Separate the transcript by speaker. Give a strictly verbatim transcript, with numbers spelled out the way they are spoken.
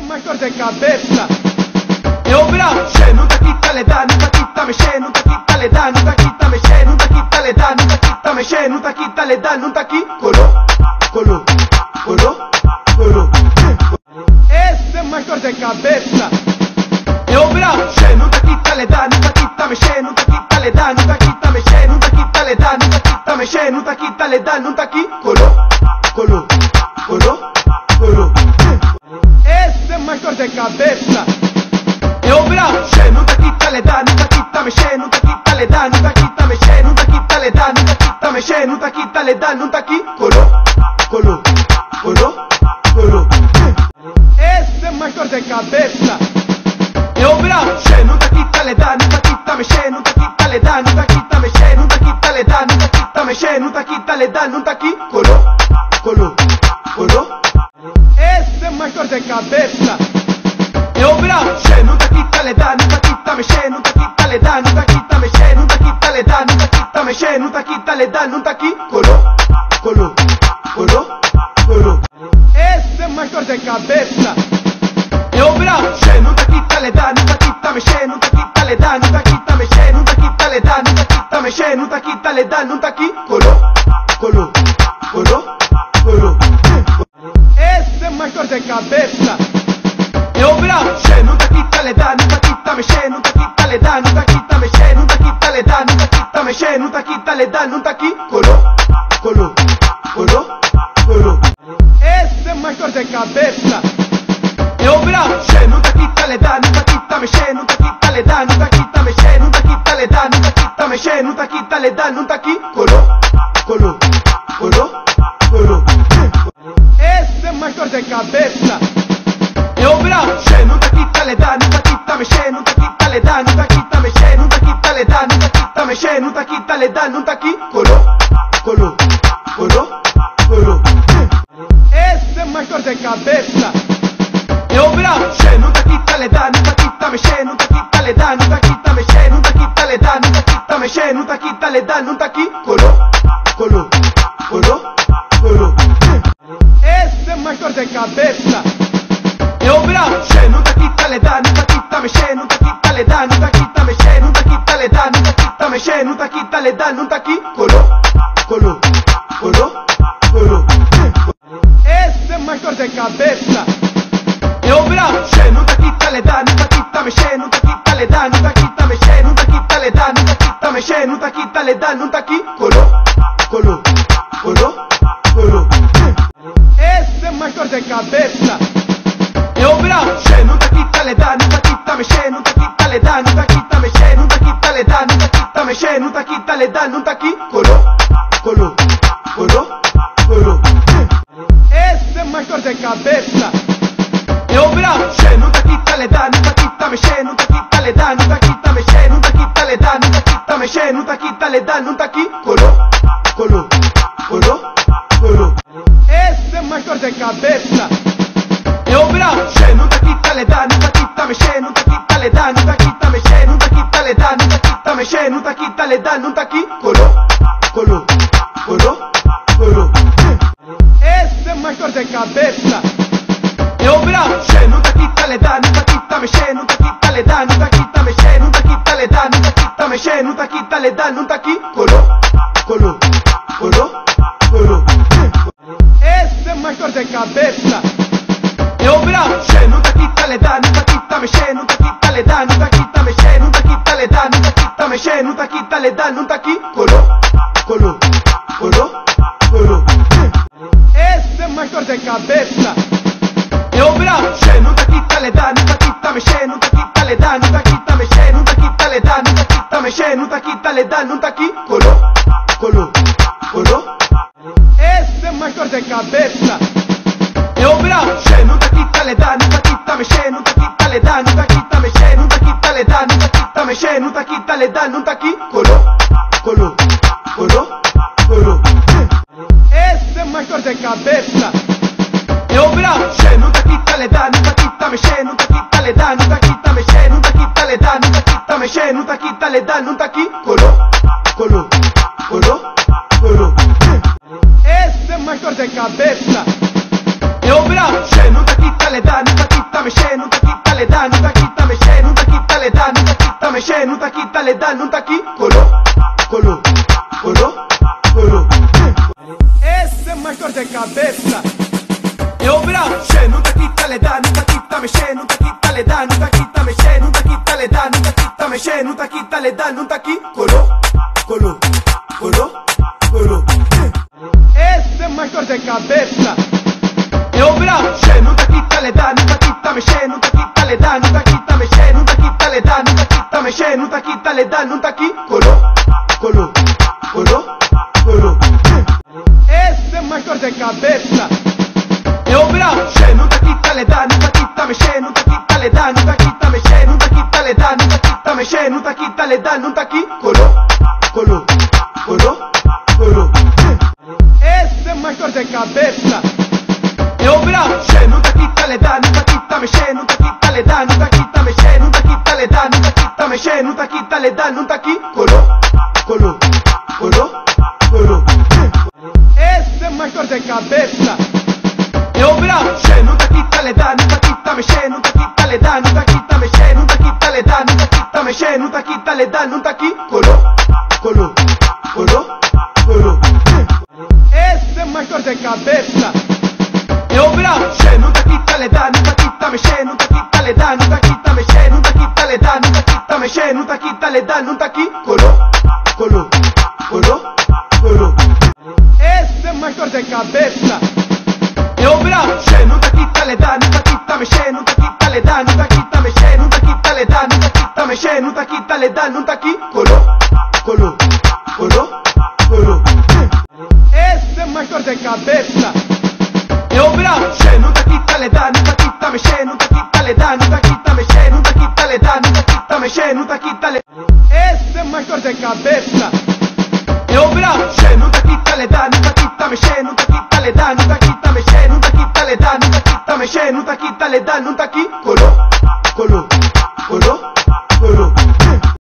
Speaker 1: mais dor de cabeça. Eu bravo, che, não tá aqui, tá le dá, não tá aqui, tá mexendo, não tá aqui, tá le dá, não tá aqui, tá mexendo, não tá aqui, tá le dá, não tá aqui, tá mexendo, não tá aqui, tá le dá, não tá aqui, colou, colou, colou, colou. Esse é mais dor de cabeça. Eu bravo, che, não tá aqui, tá le dá, não tá aqui, tá mexendo, não tá aqui, tá le dá, não tá aqui, tá mexendo, não tá aqui, tá le dá, não tá aqui, tá mexendo, não tá aqui, tá le dá, não tá aqui, colou, colou, colou, colou. Esse é mais dor de cabeça. Eu bravo, che, não tá aqui, tá le dá, não tá aqui, tá mexendo, não tá aqui, tá le dá, não tá aqui, tá mexendo, não tá aqui, tá le dá, não tá aqui, tá mexendo, não tá aqui, tá le dá, não tá aqui, colou, colou, colou, colou. Esse é mais dor de cabeça. Eu bravo, che, não tá aqui, tá le dá, não tá aqui, tá mexendo, não tá aqui, tá le dá, não tá aqui, tá mexendo, não tá aqui, tá le dá, não tá aqui, tá mexendo, não tá aqui, tá le dá, não tá aqui, colou, colou, colou. Esse é mais dor de cabeça. Eu bravo, che, não tá aqui, tá le dá, não tá aqui, tá mexendo, não tá aqui, tá le dá, não tá aqui, tá mexendo, não tá aqui, tá le dá, não tá aqui, tá mexendo, não tá aqui, tá le dá, não tá aqui, colou, colou, colou, colou. Esse é mais dor de cabeça. Eu bravo, che, não tá aqui, tá le dá, não tá aqui, tá mexendo, não tá aqui, tá le dá, não tá aqui, tá mexendo, não tá aqui, tá le dá, não tá aqui, tá mexendo, não tá aqui, tá le dá, não tá aqui, colou, colou, colou, colou. Esse é mais dor de cabeça. Eu bravo, che, não tá aqui, tá le dá, não tá aqui, tá mexendo, não tá aqui, tá le dá, não tá aqui, tá mexendo, não tá aqui, tá le dá, não tá aqui, tá mexendo, não tá aqui, tá le dá, não tá aqui, colou, colou, colou, colou. Esse é mais dor de cabeça. Eu bravo, che, não tá aqui, tá le dá, não tá aqui, tá mexendo, não tá aqui, tá le dá, não tá aqui, tá mexendo, não tá aqui, tá le dá, não tá aqui, tá mexendo, não tá aqui, tá le dá, não tá aqui, colou, colou, colou, colou. Esse é mais dor de cabeça. Eu bravo, che, não tá aqui, tá le dá, não tá aqui, tá mexendo, não tá aqui, tá le dá, não tá aqui, tá mexendo, não tá aqui, tá le dá, não tá aqui, tá mexendo, não tá aqui, tá le dá, não tá aqui, colou, colou, colou, colou. Esse é mais dor de cabeça. Eu bravo, che, não tá aqui, tá le dá, não tá aqui, tá mexendo, não tá aqui, tá le dá, não tá aqui, tá mexendo, não tá aqui, tá le dá, não tá aqui, tá mexendo, não tá aqui, tá le dá, não tá aqui, colou, colou, colou, colou. Esse é mais dor de cabeça. Eu bravo, che, não tá aqui, tá le dá, não tá aqui, tá mexendo, não tá aqui, tá le dá, não tá aqui, tá mexendo, não tá aqui, tá le dá, não tá aqui, tá mexendo, não tá aqui, tá le dá, não tá aqui, colou, colou, colou, colou. Esse é mais dor de cabeça. Eu bravo, che, não tá aqui, tá le dá, não tá aqui, tá mexendo, não tá aqui, tá le dá, não tá aqui, tá mexendo, não tá aqui, tá le dá, não tá aqui, tá mexendo, não tá aqui, tá le dá, não tá aqui, colou, colou, colou, colou. Esse é mais dor de cabeça. Eu bravo, che, não tá aqui, tá le dá, não tá aqui, tá mexendo, não tá aqui, tá le dá, não tá aqui, tá mexendo, não tá aqui, tá le dá, não tá aqui, tá mexendo, não tá aqui, tá le dá, não tá aqui, colou, colou, colou, colou. Esse é mais dor de cabeça. Eu bravo, che, não tá aqui, tá le dá, não tá aqui, tá mexendo, não tá aqui, tá le dá, não tá aqui, tá mexendo, não tá aqui, tá le dá, não tá aqui, tá mexendo, não tá aqui, tá le dá, não tá aqui, colou, colou, colou, colou. Esse é mais dor de cabeça. Eu bravo, che, não tá aqui, tá le dá, não tá aqui, tá mexendo, não tá aqui, tá le dá, não tá aqui, tá mexendo, não tá aqui, tá le dá, não tá aqui, tá mexendo, não tá aqui, tá le dá, não tá aqui, colou, colou, colou, colou. Esse é mais dor de cabeça. Eu bravo, che, não tá aqui, tá le dá, não tá aqui, tá mexendo, não tá aqui, tá le dá, não tá aqui, tá mexendo, não tá aqui, tá le dá, não tá aqui, tá mexendo, não tá aqui, tá le dá, não tá aqui, colou, colou, colou, colou. Esse é mais dor de cabeça. Eu bravo, che, não tá aqui, tá le dá, não tá aqui, tá mexendo, não tá aqui, tá le dá, não tá aqui, tá mexendo, não tá aqui, tá le dá, não tá aqui, tá mexendo, não tá aqui, tá le dá, não tá aqui, colou, colou, colou, colou. Esse é mais dor de cabeça. Eu bravo, che, não tá aqui, tá le dá, não tá aqui, tá mexendo, não tá aqui, tá le dá, não tá aqui, tá mexendo, não tá aqui, tá le dá, não tá aqui, tá mexendo, não tá aqui, tá le dá, não tá aqui, colou, colou, colou. Esse é mais dor de cabeça. Eu bravo, che, não tá aqui, tá le dá, não tá aqui, tá mexendo, não tá aqui, tá le dá, não tá aqui, tá mexendo, não tá aqui, tá le dá, não tá aqui, tá mexendo, não tá aqui, tá le dá, não tá aqui, colou, colou, colou, colou. Esse é mais dor de cabeça. Eu bravo, che, não tá aqui, tá le dá, não tá aqui, tá mexendo, não tá aqui, tá le dá, não tá aqui, tá mexendo, não tá aqui, tá le dá, não tá aqui, tá mexendo, não tá aqui, tá le dá, não tá aqui, colou, colou, colou, colou. Esse é mais dor de cabeça. Eu bravo, che, não tá aqui, tá le dá, não tá aqui, tá mexendo. quita le dá, não tá aqui. Colou, colou, colou, colou. Esse é mais dor de cabeça. Eu bravo, che, não tá quita le dá, não tá quita mexe, não tá quita le dá, não tá quita mexe, não tá quita le dá, não tá quita mexe, não tá quita le dá, não tá aqui. Colou, colou, colou, colou. Esse é mais dor de cabeça. Eu bravo, che, não tá quita le dá, não tá quita mexe, não tá quita le dá, não tá quita mexe, não tá quita le dá, não tá quita mexe, não tá quita le dá, não tá aqui. Colou, colou, colou, colou. Esse é mais dor de cabeça. Eu bravo, che, não tá quita le dá, não tá quita mexe, não tá quita le dá, não tá quita mexe, não tá quita le dá, não tá quita mexe, não tá quita le dá, não tá aqui. Colou, colou, colou, colou. Esse é mais dor de cabeça. Eu bravo, che, não tá quita le dá, não tá quita mexe, não tá quita le dá, não tá quita mexe, não tá quita le dá, não tá quita mexe, não tá quita le dá, não tá aqui. Colou, colou, colou, colou. Esse é mais dor de cabeça. Eu bravo, che, não tá quita le dá, não tá quita mexe, não tá quita le dá, não tá quita mexe, não tá quita le dá, não tá quita mexe, não tá quita le dá, não tá aqui. Colou, colou, colou, colou. Esse é mais dor de cabeça. Eu bravo, che, não tá quita le dá, não tá quita mexe, não tá quita le dá, não tá quita mexe, não tá quita le dá, não tá quita mexe, não tá quita le dá, não tá aqui. Colou, colou, colou, colou. Esse é mais dor de cabeça. Eu bravo, che, não tá quita le dá, não tá quita mexe, não tá quita le dá, não tá quita mexe, não tá quita le dá, não tá quita mexe, não tá quita le dá, não tá aqui. Colou, colou, colou, colou. Esse é mais dor de cabeça. Eu bravo, che, não tá quita le dá, não tá quita mexe, não tá quita le dá, não tá quita mexe, não tá quita le dá, não tá quita mexe, não tá quita le. Esse é mais dor de cabeça. Eu bravo, che, não tá quita le dá, não tá quita mexe, não tá quita le dá, não tá quita mexe, não tá quita le dá, não tá quita mexe, não tá quita le dá, não tá aqui.